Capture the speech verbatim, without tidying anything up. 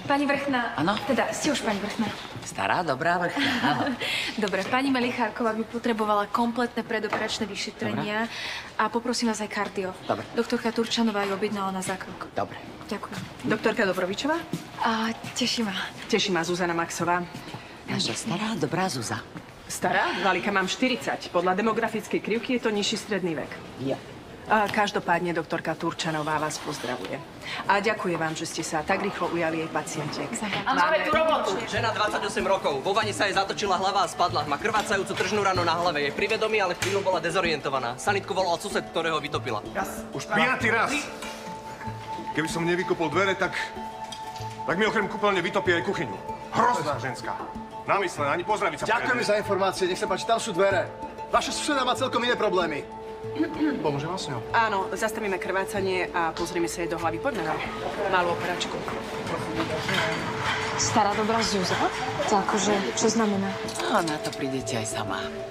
Pani Vrchná. Áno? Teda, ste už pani Vrchná. Stará, dobrá Vrchná, áno. Dobre, pani Melichárková by potrebovala kompletné predoperačné vyšetrenia a poprosím vás aj kardio. Dobre. Doktorka Turčanová ju objednala na zákrok. Dobre. Ďakujem. Doktorka Dobrovičová? A teší ma. Teší ma Zuzana Maxová. Naša stará, dobrá Zuza. Stará? Valika, mám štyridsať. Podľa demografickej krivky je to nižší stredný vek. Ja. A každopádne doktorka Turčanová vás pozdravuje. A ďakujem vám, že ste sa tak rýchlo ujali jej pacientiek. A máme tu robotu. Žena dvadsaťosem rokov. Vo vani sa jej zatočila hlava a spadla. Má krvácajúcu tržnú ranu na hlave. Je pri vedomí, ale v chvíľu bola dezorientovaná. Sanitku volal sused, ktorého vytopila. Už piatý raz. Keby som nevykopol dvere, tak... tak mi okrem kúpeľne vytopí aj kuchyňu. Hrozná ženská. Namyslená, ani pozdraviť sa. Ďakujem za informácie, nech sa páči, tam sú dvere. Vaša suseda má celkom iné problémy. Pomôžem vám s ňou? Áno, zastavíme krvácanie a pozrieme sa jej do hlavy. Poďme na malú operačku. Stará dobrá Zuza? To akože, čo znamená? A na to prídete aj sama.